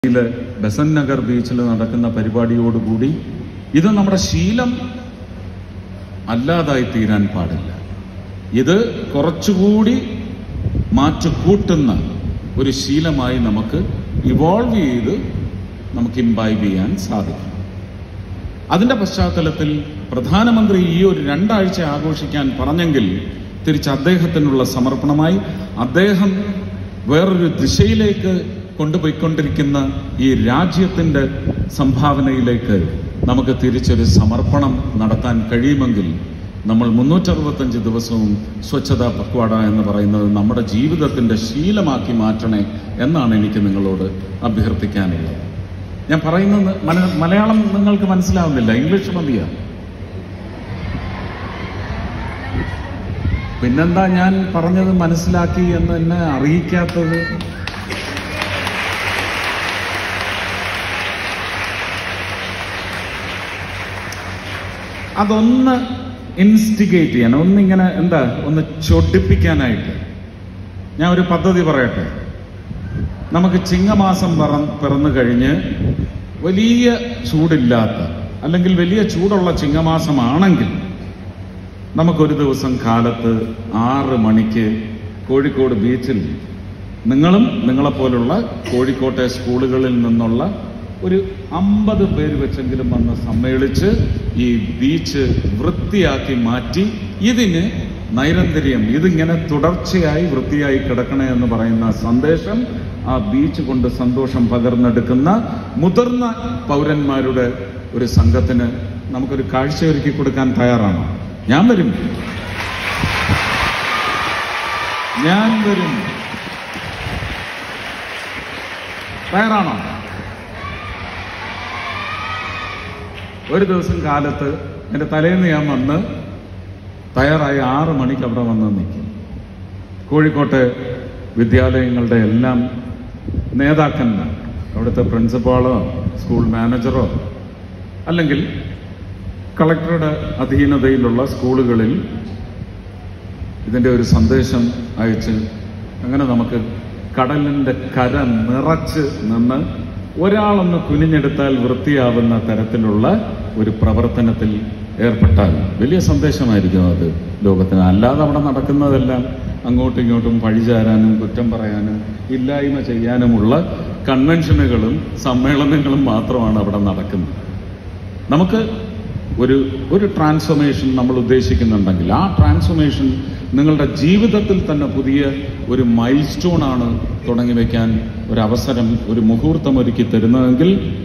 Besant Nagar ബീച്ചിൽ നടക്കുന്ന പരിപാടിയോടുകൂടി ഇത് നമ്മുടെ ശീലം അല്ലാതായി തീരാൻ പാടില്ല. ഇത് കുറച്ചുകൂടി മാറ്റുകൂട്ടുന്ന ഒരു ശീലമായി നമുക്ക് ഇവോൾവ് ചെയ്ത് നമുക്ക് ഇംബൈബ് ചെയ്യാൻ സാധിക്കും. അതിന്റെ പശ്ചാത്തലത്തിൽ പ്രധാനമന്ത്രി ഈ ഒരു 2 ആഴ്ച ആഘോഷിക്കാൻ പറഞ്ഞെങ്കിൽ തിരിച്ച് അദ്ദേഹത്തിനുള്ള സമർപ്പണമായി അദ്ദേഹം വേറൊരു ദിശയിലേക്ക് കൊണ്ടുപോയിക്കൊണ്ടിരിക്കുന്ന ഈ രാജ്യത്തിന്റെ സംഭാവനയിലേക്ക് നമുക്ക് തിരിച്ചൊരു സമർപ്പണം നടത്താൻ കഴിയുമെങ്കിൽ നമ്മൾ 365 ദിവസവും സ്വച്ഛതാ പക്വാട എന്ന് പറയുന്നത് നമ്മുടെ ജീവിതത്തിന്റെ ശീലമാക്കി മാറ്റണേ എന്നാണ് എനിക്ക് നിങ്ങളോട് അഭ്യർത്ഥിക്കാനുള്ളത്. ഞാൻ പറയുന്നത് മലയാളം നിങ്ങൾക്ക് മനസ്സിലാവുന്നില്ല, ഇംഗ്ലീഷ് മതിയാ? പിന്നെന്താ ഞാൻ പറഞ്ഞത് മനസ്സിലാക്കി എന്ന് എന്നെ അറിയിക്കാത്തത്? അതൊന്ന് ഇൻസ്റ്റിഗേറ്റ് ചെയ്യാൻ, ഒന്നിങ്ങനെ ഒന്ന് ചൊടിപ്പിക്കാനായിട്ട് ഞാൻ ഒരു പദ്ധതി പറയട്ടെ. നമുക്ക് ചിങ്ങമാസം പിറന്നു കഴിഞ്ഞ് വലിയ ചൂടില്ലാത്ത അല്ലെങ്കിൽ വലിയ ചൂടുള്ള ചിങ്ങമാസമാണെങ്കിൽ നമുക്കൊരു ദിവസം കാലത്ത് 6 മണിക്ക് കോഴിക്കോട് ബീച്ചിൽ നിങ്ങളും നിങ്ങളെപ്പോലുള്ള കോഴിക്കോട്ടെ സ്കൂളുകളിൽ നിന്നുള്ള ഒരു 50 പേര് വെച്ചെങ്കിലും വന്ന് സമ്മേളിച്ച് ഈ ബീച്ച് വൃത്തിയാക്കി മാറ്റി ഇതിന് നൈരന്തര്യം, ഇതിങ്ങനെ തുടർച്ചയായി വൃത്തിയായി കിടക്കണേ എന്ന് പറയുന്ന സന്ദേശം ആ ബീച്ച് കൊണ്ട് സന്തോഷം പകർന്നെടുക്കുന്ന മുതിർന്ന പൗരന്മാരുടെ ഒരു സംഘത്തിന് നമുക്കൊരു കാഴ്ചയൊരുക്കി കൊടുക്കാൻ തയ്യാറാണോ? ഞാൻ വരും. തയ്യാറാണോ? ഒരു ദിവസം കാലത്ത് എൻ്റെ തലേന്ന് ഞാൻ വന്ന് തയ്യാറായി 6 മണിക്ക് അവിടെ വന്ന് നിൽക്കും. കോഴിക്കോട്ടെ വിദ്യാലയങ്ങളുടെ എല്ലാം നേതാക്കന്മാർ, അവിടുത്തെ പ്രിൻസിപ്പാളോ സ്കൂൾ മാനേജറോ അല്ലെങ്കിൽ കളക്ടറുടെ അധീനതയിലുള്ള സ്കൂളുകളിൽ ഇതിൻ്റെ ഒരു സന്ദേശം അയച്ച് അങ്ങനെ നമുക്ക് കടലിൻ്റെ കര നിറച്ച് നിന്ന് ഒരാളൊന്ന് കുനിഞ്ഞെടുത്താൽ വൃത്തിയാവുന്ന തരത്തിലുള്ള ഒരു പ്രവർത്തനത്തിൽ ഏർപ്പെട്ടാൽ വലിയ സന്ദേശമായിരിക്കും അത് ലോകത്തിന്. അല്ലാതെ അവിടെ നടക്കുന്നതെല്ലാം അങ്ങോട്ടും ഇങ്ങോട്ടും പഴിചാരാനും കുറ്റം പറയാനും ഇല്ലായ്മ ചെയ്യാനുമുള്ള കൺവെൻഷനുകളും സമ്മേളനങ്ങളും മാത്രമാണ് അവിടെ നടക്കുന്നത്. നമുക്ക് ഒരു ട്രാൻസ്ഫോർമേഷൻ നമ്മൾ ഉദ്ദേശിക്കുന്നുണ്ടെങ്കിൽ ആ ട്രാൻസ്ഫോർമേഷൻ നിങ്ങളുടെ ജീവിതത്തിൽ തന്നെ പുതിയ ഒരു മൈൽ സ്റ്റോൺ ആണ് തുടങ്ങി വയ്ക്കാൻ ഒരവസരം, ഒരു മുഹൂർത്തം ഒരുക്കി തരുന്നതെങ്കിൽ